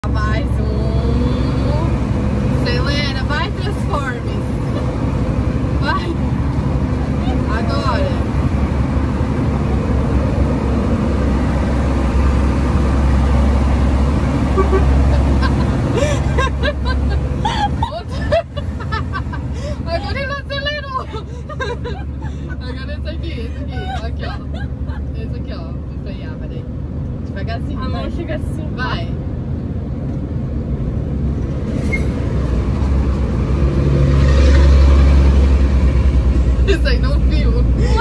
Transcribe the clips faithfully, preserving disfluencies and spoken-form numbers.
Mais um. Acelera, vai, Transformers. Vai. Agora. Agora ele acelerou. Agora esse aqui, esse aqui. Aqui, ó. Esse aqui, ó. Vou frear, peraí. Devagarzinho. A mão chega assim. Vai. Isso aí não viu.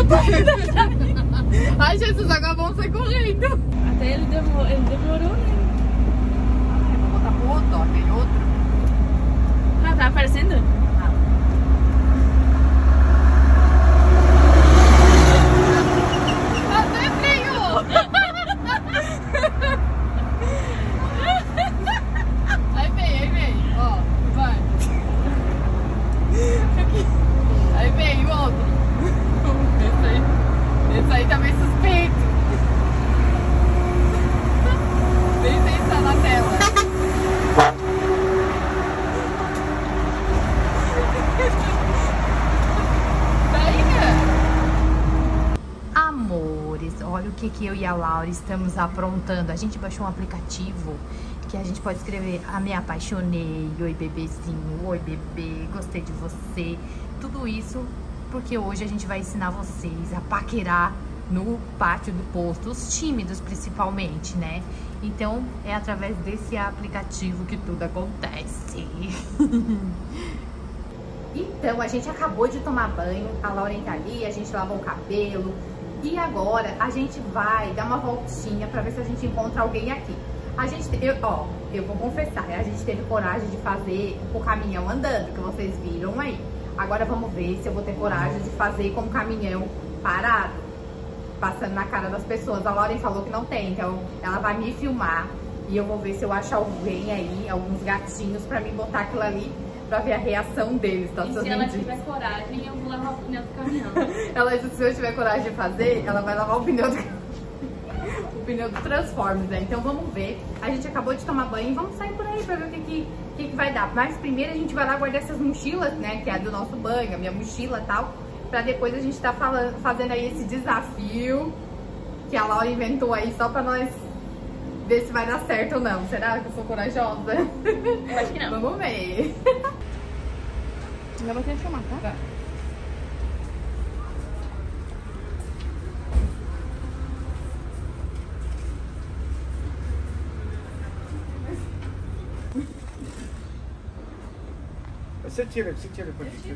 Ai, Jesus, agora vamos sair correndo. Até ele demorou, ele demorou, né? Ai, vou botar pro outro, ó. Tem outro. Ah, tá aparecendo? Até freio. Aí vem, aí vem. Ó, vai. Aí vem o outro. Esse aí, esse aí tá meio suspeito. Nem pensar na tela. Daí, né? Amores, olha o que, que eu e a Laura estamos aprontando. A gente baixou um aplicativo que a gente pode escrever: ah, me apaixonei, oi bebezinho, oi bebê, gostei de você. Tudo isso porque hoje a gente vai ensinar vocês a paquerar no pátio do posto, os tímidos principalmente, né? Então é através desse aplicativo que tudo acontece. Então a gente acabou de tomar banho, a Lauren tá ali, a gente lavou o cabelo e agora a gente vai dar uma voltinha pra ver se a gente encontra alguém aqui. A gente, eu, ó, eu vou confessar, a gente teve coragem de fazer o caminhão andando, que vocês viram aí. Agora vamos ver se eu vou ter coragem de fazer com o caminhão parado, passando na cara das pessoas. A Lauren falou que não tem, então ela vai me filmar e eu vou ver se eu acho alguém aí, alguns gatinhos pra mim botar aquilo ali pra ver a reação deles, tá? E se ela tiver coragem, eu vou lavar o pneu do caminhão. Ela disse que se eu tiver coragem de fazer, ela vai lavar o pneu do o pneu do Transformers, né? Então vamos ver. A gente acabou de tomar banho e vamos sair por aí pra ver o que, que, que, que vai dar. Mas primeiro a gente vai lá guardar essas mochilas, né? Que é a do nosso banho, a minha mochila e tal. Pra depois a gente tá falando, fazendo aí esse desafio que a Laura inventou aí só pra nós ver se vai dar certo ou não. Será que eu sou corajosa? Eu acho que não. Vamos ver. Ainda vou ter que filmar, tá? Tá. Você tira, você tira pra gente.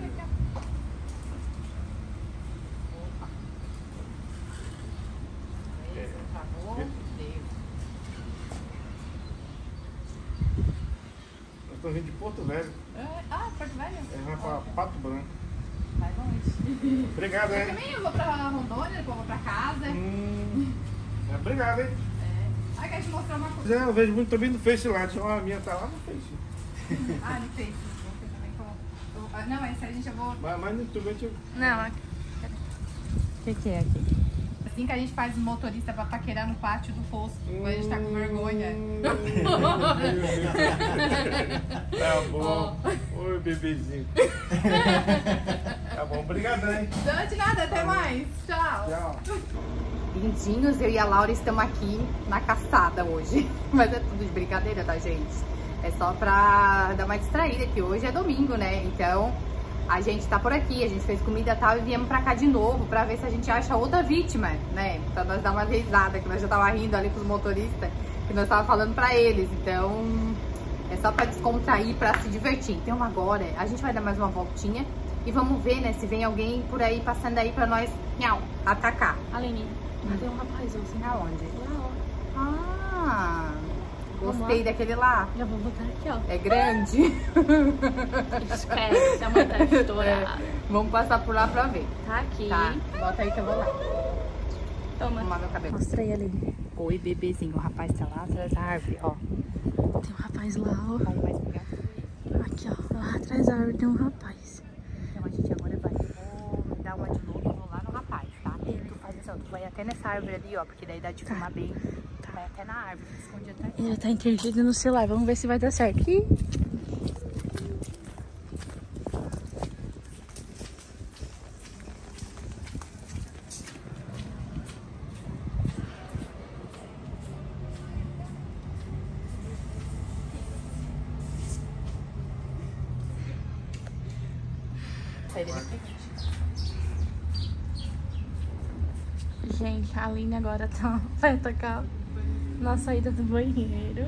Nós estamos vindo de Porto Velho. Ah, Porto Velho? É, vai pra Pato Branco. Vai longe. Obrigado, Eu hein? também eu vou pra Rondônia, depois eu vou pra casa. Hum, é, obrigado, hein? É. Ah, quero te mostrar uma coisa. Pois é, eu vejo muito também no Face lá. Só a minha tá lá no Face. Ah, no Face. Você também falou. Ah, não, essa a gente já vou... Mas, mas no YouTube a gente... Não, aqui. O que, que é aqui? Assim que a gente faz o motorista pra paquerar no pátio do posto. Hum, a gente tá com vergonha. Tá bom. Oh. Oi, bebezinho. Tá bom, obrigado, hein? Não, de nada, até mais. Tchau. Tchau. Lindinhos, eu e a Laura estamos aqui na caçada hoje. Mas é tudo de brincadeira, tá, gente? É só pra dar uma distraída, que hoje é domingo, né? Então... a gente tá por aqui, a gente fez comida e tal e viemos pra cá de novo pra ver se a gente acha outra vítima, né? Pra nós dar uma risada, que nós já tava rindo ali com os motoristas, que nós tava falando pra eles. Então, é só pra descontrair, pra se divertir. Então agora, a gente vai dar mais uma voltinha e vamos ver, né, se vem alguém por aí, passando aí pra nós, nhau, atacar. Aline, Hum. tem um rapaz assim. Aonde? Lá, ó. Ah, Vamos gostei lá. daquele lá. Já vou botar aqui, ó. É grande. Esquece, a mãe tá estourada. Vamos passar por lá pra ver. Tá aqui. Tá, bota aí que eu vou lá. Toma. Arrumar meu cabelo. Mostra aí, Aline. Oi, bebezinho. O rapaz tá lá atrás da árvore, ó. Tem um rapaz lá, ó. Vai mais perto. Aqui, ó. Lá atrás da árvore tem um rapaz. Então a gente agora vai. Eu vou dar uma de novo e vou lá no rapaz, tá? E tu faz assim, ó. Tu vai até nessa árvore ali, ó. Porque daí dá de filmar bem. Tá. Vai até na árvore, esconde atrás. Ele tá intertido no celular. Vamos ver se vai dar certo. Ih. Gente, a Aline agora tá, vai atacar na saída do banheiro.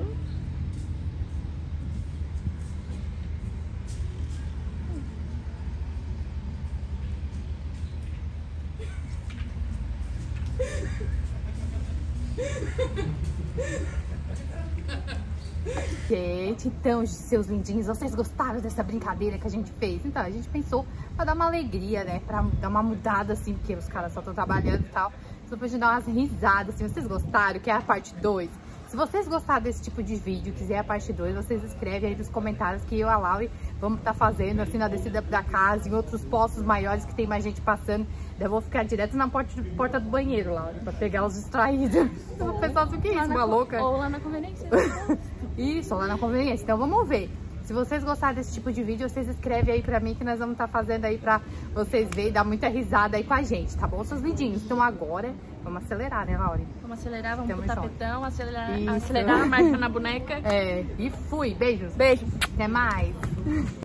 Gente, então, seus lindinhos, vocês gostaram dessa brincadeira que a gente fez? Então, a gente pensou pra dar uma alegria, né? Pra dar uma mudada, assim, porque os caras só estão trabalhando e tal. Só pra gente dar umas risadas, assim. Vocês gostaram? Que é a parte dois. Se vocês gostaram desse tipo de vídeo, quiser a parte dois, vocês escrevem aí nos comentários que eu e a Lauri vamos estar tá fazendo, assim, na descida da casa, em outros postos maiores que tem mais gente passando. Eu vou ficar direto na porta, porta do banheiro, Lauri, pra pegar os distraídos. O pessoal fica isso, uma louca. Ou lá na conveniência. Isso, lá na conveniência. Então vamos ver. Se vocês gostaram desse tipo de vídeo, vocês escrevem aí pra mim que nós vamos estar tá fazendo aí pra vocês verem e dar muita risada aí com a gente, tá bom, seus lindinhos? Então agora, vamos acelerar, né, Lauri? Vamos acelerar, vamos Tamo pro junto. tapetão, acelerar, Isso. acelerar a marcha na boneca. É, e fui. Beijos. Beijo. Até mais.